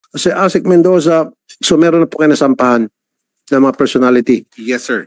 Si Asik Mendoza, so meron na po kayo nasampahan ng mga personality. Yes, sir.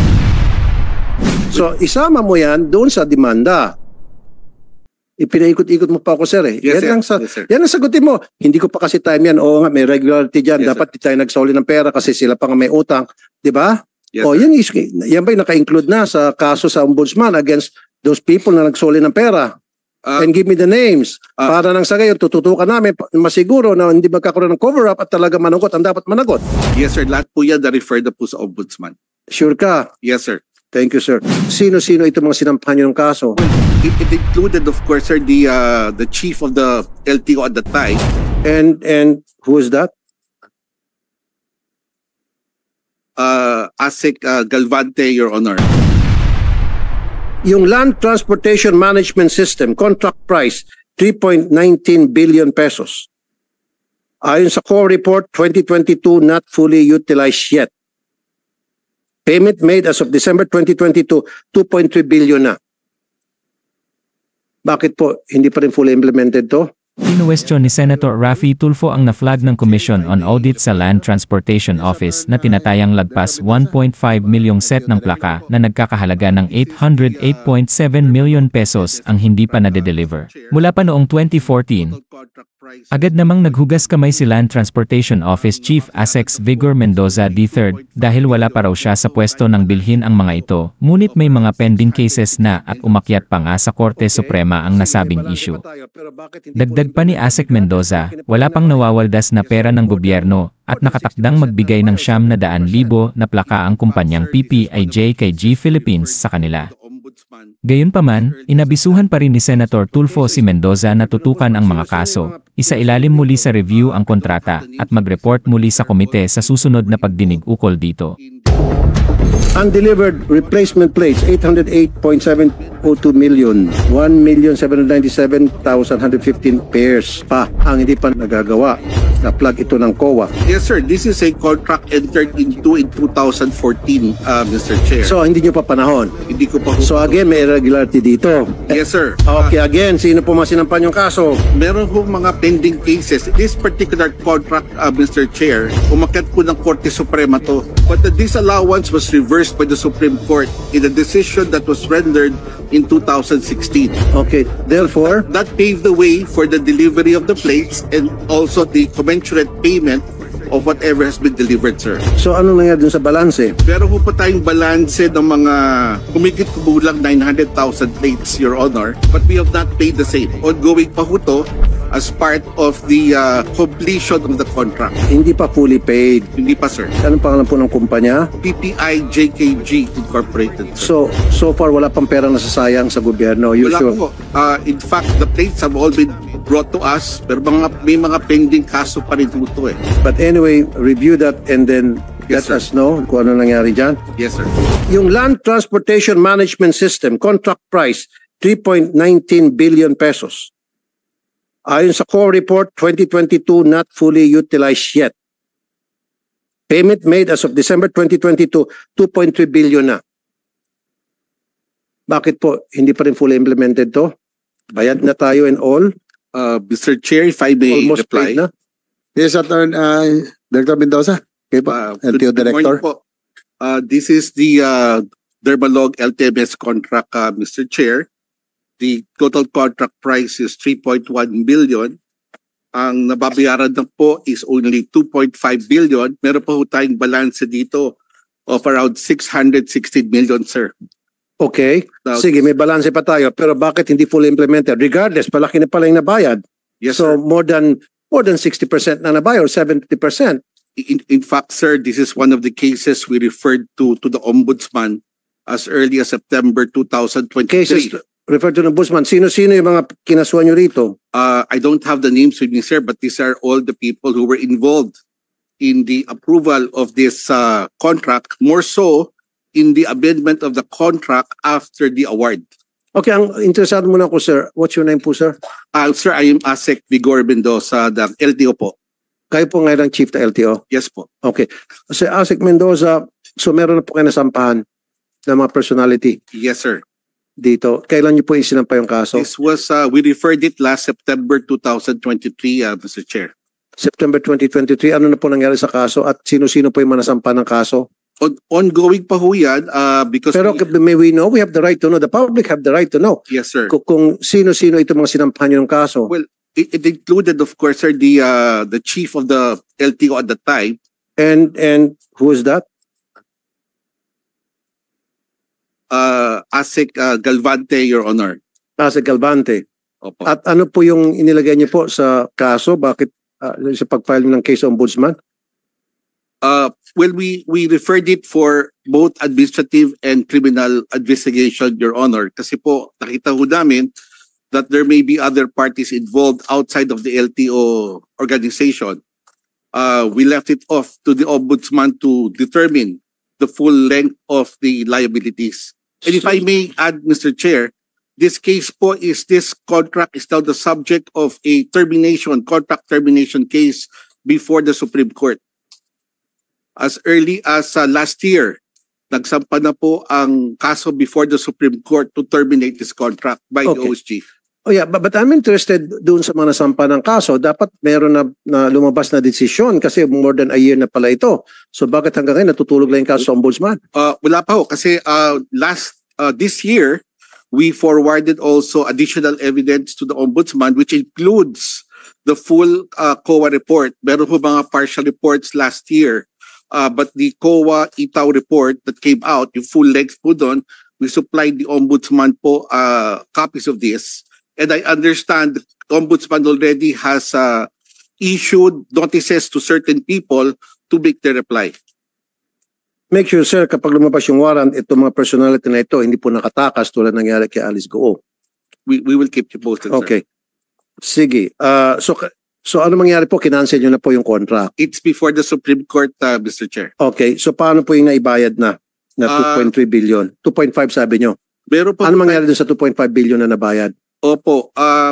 So isama mo yan doon sa demanda. Ipinaikot-ikot mo pa ako, sir. Yes, yan, sir. lang yan ang sagutin mo. Hindi ko pa kasi time yan. Oo nga, may regularity dyan. Yes, dapat di tayo nagsoli ng pera kasi sila pa nga may utang. Di ba? Yes, yan ba yung naka-include na sa kaso sa ombudsman against those people na nagsoli ng pera? And give me the names. Para nang sa gayon, tututukan namin masiguro na hindi magkakaroon ng cover-up at talaga managot ang dapat managot. Yes, sir. Lahat po yan na-refer na po sa ombudsman. Sure ka? Yes, sir. Thank you, sir. Sino-sino itong mga sinampahan nyo ng kaso? It included, of course, sir, the chief of the LTO at the time. And who is that? Asik Galvante, Your Honor. Yung Land Transportation Management System, contract price, 3.19 billion pesos. Ayon sa core report, 2022 not fully utilized yet. Payment made as of December 2022, 2.3 billion na. Bakit po hindi pa rin fully implemented to? Kinuwestiyon ni Senator Raffy Tulfo ang na-flag ng Commission on Audit sa Land Transportation Office na tinatayang lagpas 1.5 milyong set ng plaka na nagkakahalaga ng 808.7 million pesos ang hindi pa nade-deliver. Mula pa noong 2014, agad namang naghugas kamay si Land Transportation Office Chief Asex Vigor Mendoza III dahil wala pa raw siya sa pwesto ng bilhin ang mga ito, ngunit may mga pending cases na at umakyat pa nga sa Korte Suprema ang nasabing issue. Dagdag pa ni Asek Mendoza, wala pang nawawaldas na pera ng gobyerno at nakatakdang magbigay ng 900,000 na plaka ang kumpanyang PPIJ kay G Philippines sa kanila. Gayunpaman, inabisuhan pa rin ni Senator Tulfo si Mendoza na tutukan ang mga kaso, isailalim muli sa review ang kontrata at mag-report muli sa komite sa susunod na pagdinig ukol dito. Undelivered replacement plates, 808.702 million. 1,797,115 pairs pa ang hindi pa nagagawa. Na-plug ito ng COA. Yes, sir. This is a contract entered into in 2014, Mr. Chair. So, hindi nyo pa panahon? Hindi ko pa. So, again, may irregularity dito. Yes, sir. Okay, again, sino po masinampan yung kaso? Meron po mga pending cases. This particular contract, Mr. Chair, umakyat po ng Korte Suprema to. But the disallowance was reversed by the Supreme Court in a decision that was rendered in 2016. Okay, therefore, that paved the way for the delivery of the plates and also the commensurate payment of whatever has been delivered, sir. So ano nangyari dun sa balanse? Pero po pa tayong balanse ng mga kumikit kubulang 900,000 plates, Your Honor, but we have not paid the same. Ongoing pa po to as part of the completion of the contract. Hindi pa fully paid? Hindi pa, sir. Anong pangalan po ng kumpanya? PPIJKG Incorporated, sir. So far wala pang pera nasasayang sa gobyerno? Wala po. In fact, the plates have all been brought to us, pero may mga pending kaso pa rin dito eh. But anyway, review that and then Yes, let us know kung ano nangyari dyan. Yes, sir. Yung Land Transportation Management System, contract price, 3.19 billion pesos. Ayon sa core report, 2022 not fully utilized yet. Payment made as of December 2022, 2.3 billion na. Bakit po hindi pa rin fully implemented to? Bayad na tayo and all? Mr. Chair, if I may Almost reply. paid na? Yes, Director Mendoza. Okay po, LTO Good Director. morning po. This is the Dermalog LTMS contract, Mr. Chair. The total contract price is 3.1 billion. Ang nababayaran na po is only 2.5 billion. Meron po tayong balance dito of around 616 million, sir. Okay. Sige, may balance pa tayo. Pero bakit hindi fully implemented? Regardless, palaki na pala yung nabayad. Yes, So sir. more than 60% na nabayad or 70%. In fact, sir, this is one of the cases we referred to the Ombudsman as early as September 2023. Cases referred to ng Ombudsman. Sino-sino yung mga kinasuhan nyo rito? I don't have the names with me, sir, but these are all the people who were involved in the approval of this contract, more so in the amendment of the contract after the award. Okay, ang interesado muna ako, sir. What's your name po, sir? Sir, I am Asek Vigor Mendoza, the LTO po. Kayo po ngayon ang chief na LTO? Yes po. Okay. Si Asek Mendoza, so meron na po kayo nasampahan ng mga personality Yes, sir. dito. Kailan niyo po isinampa yung kaso? This was, we referred it last September 2023, Mr. Chair. September 2023, ano na po nangyari sa kaso at sino-sino po yung manasampa ng kaso? Ongoing pa ho yan, because Pero may we know, we have the right to know, the public have the right to know yes sir. kung sino-sino itong mga sinampahan nyo ng kaso. Well, it included of course sir the chief of the LTO at the time. And who is that? ASEC Galvante, Your Honor. Nasa Galvante. Opo. At ano po yung inilagay niyo po sa kaso? Bakit sa pag-file ng case ombudsman? Well, we referred it for both administrative and criminal investigation, Your Honor. Kasi po, nakita ho namin that there may be other parties involved outside of the LTO organization. We left it off to the ombudsman to determine the full length of the liabilities. And if I may add, Mr. Chair, this contract is now the subject of a contract termination case before the Supreme Court. As early as last year, nagsampa na po ang kaso before the Supreme Court to terminate this contract by the Okay. OSG. Oh yeah, but I'm interested doon sa mga nasampa ng kaso. Dapat meron na lumabas na desisyon kasi more than a year na pala ito. So bakit hanggang ngayon natutulog lang yung kaso sa ombudsman? Wala pa ho kasi this year we forwarded also additional evidence to the ombudsman which includes the full COA report. Meron ho mga partial reports last year, but the COA Itaw report that came out, yung full length po doon, we supplied the ombudsman po copies of this. And I understand the ombudsman already has issued notices to certain people to make their reply. Make sure, sir, kapag lumabas yung warrant, itong mga personality na ito, hindi po nakatakas tulad nangyari kay Alice Goo. We will keep you posted, sir. Okay. Sige. So ano mangyari po? Kinancel nyo na po yung contract. It's before the Supreme Court, Mr. Chair. Okay. So paano po yung naibayad na 2.3 billion? 2.5 sabi nyo. Meron po Ano mangyari dun sa 2.5 billion na nabayad? Opo.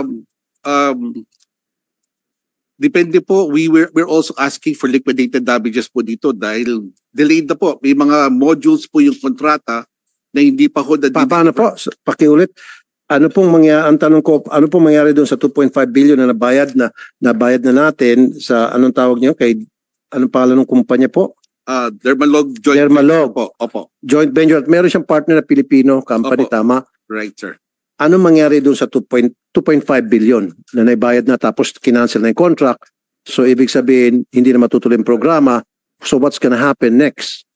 Depende po. We're also asking for liquidated damages po dito dahil delayed na po. May mga modules po yung kontrata na hindi pa ho Paano po? Pakiulit. Ano pong mangyari, ang tanong ko, ano pong mangyari doon sa 2.5 billion na nabayad na natin sa anong tawag niyo kay anong pangalan ng kumpanya po? Dermalog Joint Dermalog. Venture po. Opo. Joint venture. At meron siyang partner na Filipino company, Opo. tama? Right, sir. Ano mangyari doon sa 2.5 billion na naibayad na tapos kinancel na yung contract? So ibig sabihin, hindi na matutuloy yung programa. So what's gonna happen next?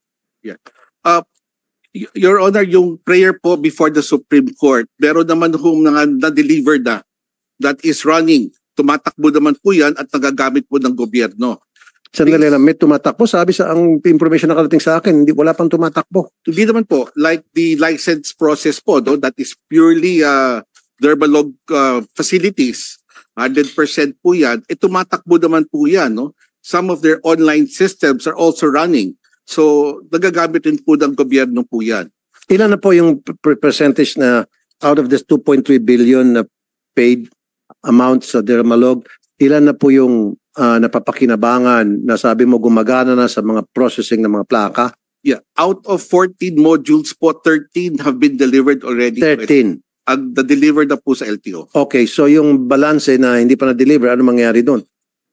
Your Honor, yung prayer po before the Supreme Court, meron naman hong na-deliver na that is running. Tumatakbo naman po yan at nagagamit po ng gobyerno. Sandali lang, may tumatakbo. Sabi sa ang information na karating sa akin, wala pang tumatakbo. Hindi naman po, like the license process po, no, that is purely Dermalog facilities. 100% po yan. Tumatakbo naman po yan. No? Some of their online systems are also running. So, nagagamit rin po ng gobyerno po yan. Ilan na po yung percentage na out of this 2.3 billion na paid amount sa Dermalog, ilan na po yung napapakinabangan na sabi mo gumagana na sa mga processing ng mga plaka? Yeah. Out of 14 modules po, 13 have been delivered already. 13. Ang na-deliver na po sa LTO. Okay, so yung balance na hindi pa na-deliver, ano mangyari doon?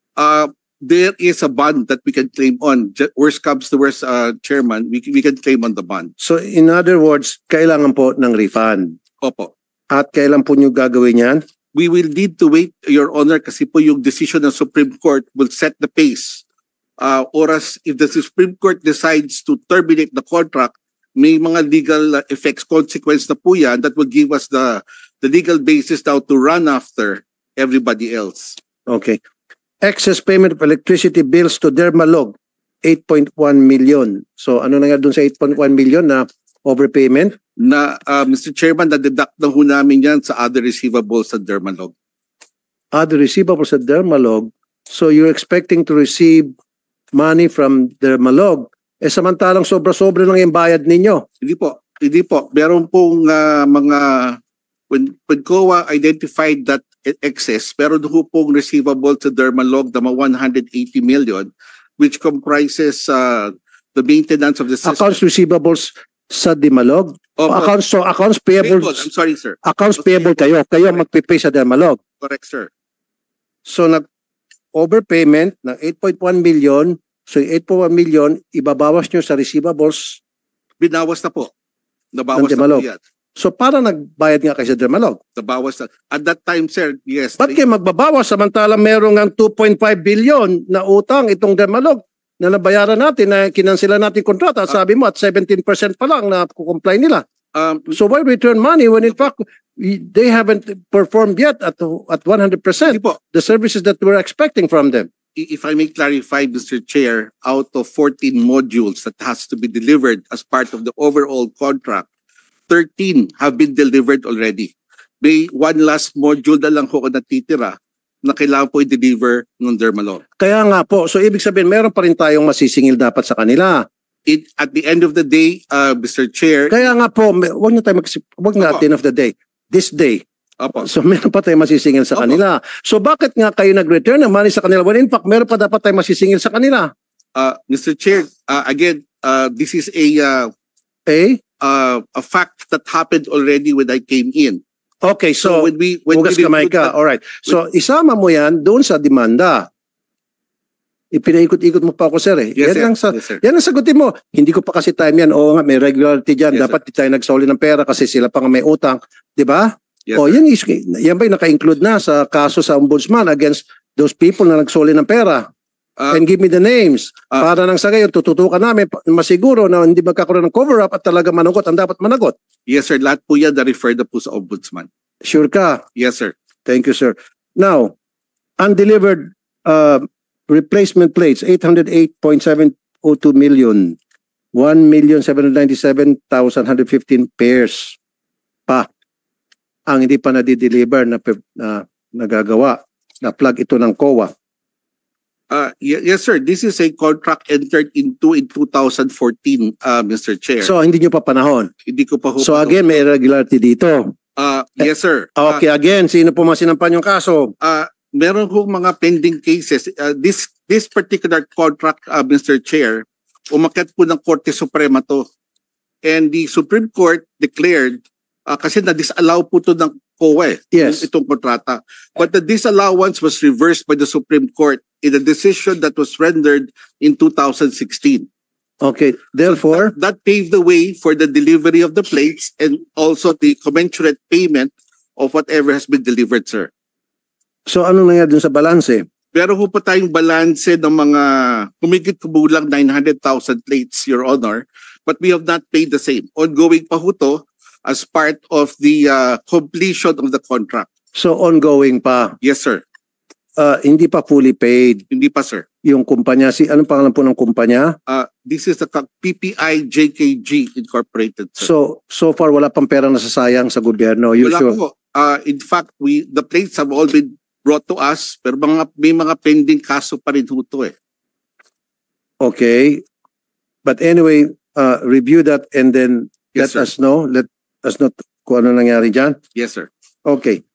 There is a bond that we can claim on. Worst comes to worst, Chairman, we can claim on the bond. So in other words, kailangan po ng refund. Opo. At kailan po nyo gagawin yan? We will need to wait, Your Honor, kasi po yung decision ng Supreme Court will set the pace. Oras, if the Supreme Court decides to terminate the contract, may mga legal effects, consequence na po yan that will give us the legal basis now to run after everybody else. Okay. Excess payment of electricity bills to Dermalog, 8.1 million. So ano na nga doon sa 8.1 million na overpayment? Na, Mr. Chairman, na-deduct na ho namin yan sa other receivables sa Dermalog. Other receivables sa Dermalog. So you're expecting to receive money from Dermalog. Samantalang sobra-sobra lang yung bayad ninyo. Hindi po. Meron pong mga, when COA identified that excess, pero doon pong receivable sa Dermalog na 180 million, which comprises the maintenance of the system. Accounts receivables sa Dermalog? Accounts payable. I'm sorry, sir. Accounts payable kayo. Kayo magpipay sa Dermalog. Correct, sir. So overpayment ng 8.1 million. So yung 8.1 million, ibabawas nyo sa receivables. Binawas na po. Nabawas Ng na po Dermalog. yan. So para nagbayad nga kayo sa Dermalog. Nabawas na. At that time, sir, yes. Ba't kayo magbabawas samantalang meron ng 2.5 billion na utang itong Dermalog na nabayaran natin, na kinansela natin kontrata? Sabi mo at 17% pa lang na kukomply nila. So why return money when in fact they haven't performed yet at 100% Hindi po. the services that we're expecting from them? If I may clarify, Mr. Chair, out of 14 modules that has to be delivered as part of the overall contract, 13 have been delivered already. May one last module na lang ko natitira na kailangan po i-deliver ng Dermalog. Kaya nga po, so ibig sabihin meron pa rin tayong masisingil dapat sa kanila. At the end of the day, Mr. Chair, Kaya nga po, wag na tayo wag na at the end of the day. This day. Opo. So meron pa tayong masisingil sa Opo. kanila. So bakit nga kayo nag-return ng money sa kanila when in fact meron pa dapat tayong masisingil sa kanila? Mr. Chair, again, this is a fact that happened already when I came in. Okay, so when hugas we kamay reviewed ka. that- Alright. So isama mo yan doon sa demanda. Ipinaikot-ikot mo pa ako, sir. Yes, Yan sir. lang Yes, sir. yan ang sagutin mo. Hindi ko pa kasi time yan. Oo nga, may regularity dyan. Yes, Dapat di tayo nagsoli ng pera kasi sila pa nga may utang. Di ba? Yes, O, sir. yan ba yung naka-include na sa kaso sa ombudsman against those people na nagsoli ng pera? And give me the names. Para nang sa gayon, tututukan namin masiguro na hindi magkakaroon ng cover-up at talaga managot ang dapat managot. Yes, sir. Lahat po yan na-refer na po sa Ombudsman. Sure ka? Yes, sir. Thank you, sir. Now, undelivered replacement plates, 808.702 million. 1,797,115 pairs pa ang hindi pa na-deliver na nagagawa na plug ito ng COA. Yes, sir. This is a contract entered into in 2014, Mr. Chair. So, hindi nyo pa panahon. Hindi ko pa ho. So, again, may irregularity dito. Yes, sir. Okay, again, sino po masinampan yung kaso? Meron hong mga pending cases. This particular contract, Mr. Chair, umakyat po ng Korte Suprema to. And the Supreme Court declared, kasi na-disallow po to ng COA, Yes. itong kontrata. But the disallowance was reversed by the Supreme Court in a decision that was rendered in 2016. Okay, therefore, That paved the way for the delivery of the plates and also the commensurate payment of whatever has been delivered, sir. so anong nangyari dun sa balanse? Pero ho pa tayong balanse ng mga humigit kumulang 900,000 plates, Your Honor, but we have not paid the same. Ongoing pa ho to as part of the completion of the contract. So, ongoing pa. Yes, sir. Hindi pa fully paid Hindi pa, sir. yung kumpanya. Anong pangalan po ng kumpanya? This is the PPI JKG Incorporated, sir. So far, wala pang pera nasasayang sa gobyerno. Wala Usual. po. In fact, the plates have all been brought to us, pero may mga pending kaso pa rin ho to eh. Okay. But anyway, review that and then Yes, let us know. Let us know kung ano nangyari dyan. Yes, sir. Okay.